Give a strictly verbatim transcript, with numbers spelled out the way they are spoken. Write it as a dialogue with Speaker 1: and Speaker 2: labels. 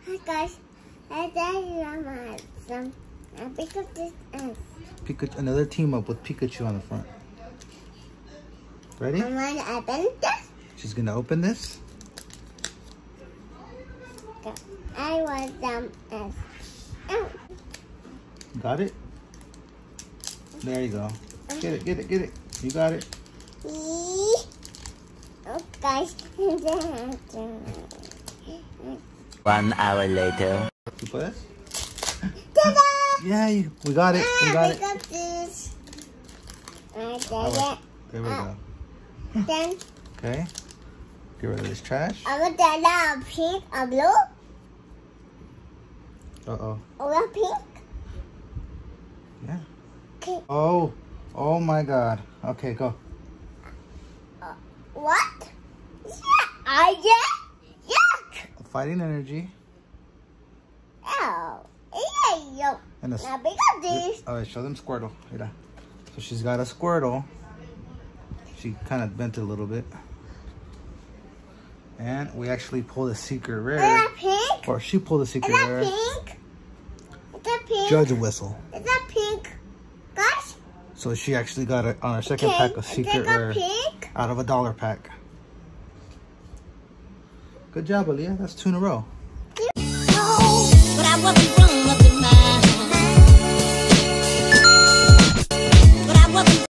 Speaker 1: Hi guys, I got some. I pick up this S.
Speaker 2: Pikachu, another team up with Pikachu on the front. Ready?
Speaker 1: I'm gonna open this.
Speaker 2: She's gonna open this.
Speaker 1: I want some S. Oh.
Speaker 2: Got it? There you go. Get it, get it, get it. You got it.
Speaker 1: Oh guys.
Speaker 3: One hour later.
Speaker 2: You put this?
Speaker 1: Ta-da!
Speaker 2: Yeah, you, we got it. We got it.
Speaker 1: I got this. I got
Speaker 2: Oh,
Speaker 1: it.
Speaker 2: there we go.
Speaker 1: Then
Speaker 2: Okay. Get rid of this trash.
Speaker 1: I will take a pink, a blue,
Speaker 2: Uh-oh.
Speaker 1: or a pink.
Speaker 2: Yeah.
Speaker 1: Okay.
Speaker 2: Oh. Oh my God. Okay, go.
Speaker 1: Uh, what? Yeah, I get yuck.
Speaker 2: Fighting energy.
Speaker 1: Oh, yeah, yo.
Speaker 2: And a,
Speaker 1: Now pick up this.
Speaker 2: all right, show them Squirtle. Mira. So she's got a Squirtle. She kind of bent it a little bit. And we actually pulled a secret
Speaker 1: Is
Speaker 2: rare.
Speaker 1: that pink?
Speaker 2: Or she pulled a
Speaker 1: Is
Speaker 2: secret
Speaker 1: that
Speaker 2: rare.
Speaker 1: pink? Is that pink?
Speaker 2: Judge whistle.
Speaker 1: Is that pink? Guys?
Speaker 2: So she actually got it on her second
Speaker 1: Okay,
Speaker 2: pack of
Speaker 1: is
Speaker 2: secret
Speaker 1: that
Speaker 2: rare
Speaker 1: pink?
Speaker 2: out of a dollar pack. Good job, Aaliyah. That's two in a row.
Speaker 1: Oh, but I wasn't wrong up in my